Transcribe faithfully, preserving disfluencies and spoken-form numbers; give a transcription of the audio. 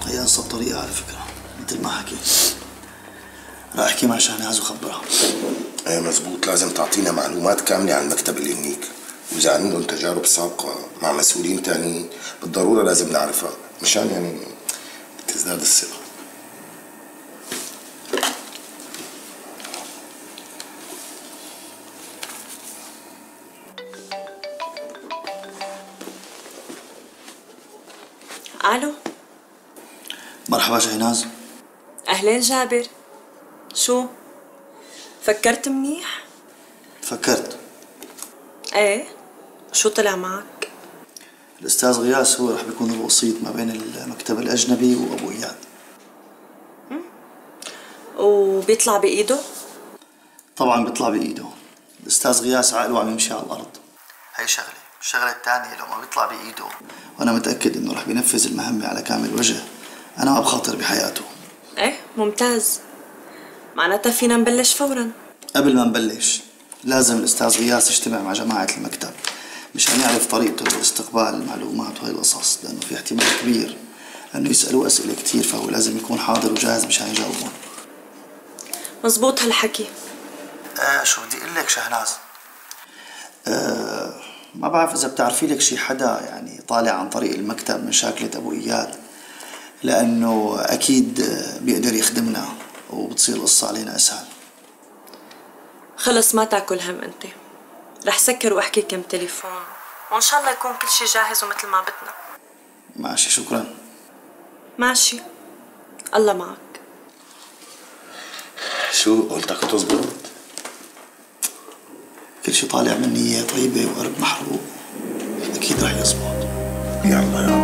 هي قصة بطريقة على فكرة مثل ما حكيت. راح احكي مع شهناز وخبرها. ايه مزبوط، لازم تعطينا معلومات كاملة عن المكتب اللي هنيك، وإذا عندهم تجارب سابقة مع مسؤولين تانيين بالضرورة لازم نعرفها مشان يعني تزداد الثقة. الو. مرحبا شهناز. اهلين جابر. شو؟ فكرت منيح؟ فكرت. ايه؟ شو طلع معك؟ الأستاذ غياس هو رح بيكون الوسيط ما بين المكتب الأجنبي وأبو إياد. وبيطلع بإيده؟ طبعا بيطلع بإيده. الأستاذ غياس عقله عم يمشي على الأرض. هي شغلة، الشغلة الثانية لو ما بيطلع بإيده وأنا متأكد إنه رح بينفذ المهمة على كامل وجه، أنا ما بخاطر بحياته. ايه ممتاز، معناتها فينا نبلش فورا. قبل ما نبلش لازم الأستاذ غياس يجتمع مع جماعة المكتب مشان يعرف طريقته باستقبال المعلومات وهي القصص، لأنه في احتمال كبير إنه يسألوه أسئلة كتير، فهو لازم يكون حاضر وجاهز مشان يجاوبهم. مزبوط هالحكي. آه شو بدي أقول لك شهناز؟ آه ما بعرف إذا بتعرفي لك شي حدا يعني طالع عن طريق المكتب من شاكلة أبو إياد، لأنه أكيد بيقدر يخدمنا وبتصير القصة علينا أسهل. خلص ما تاكل هم أنت، رح سكر وأحكي كم تليفون وإن شاء الله يكون كل شي جاهز ومثل ما بدنا. ماشي شكرا. ماشي، الله معك. شو قلتك تزبط؟ كل شي طالع من نية طيبة وقلب محروق أكيد رح يزبط. يلا يلا.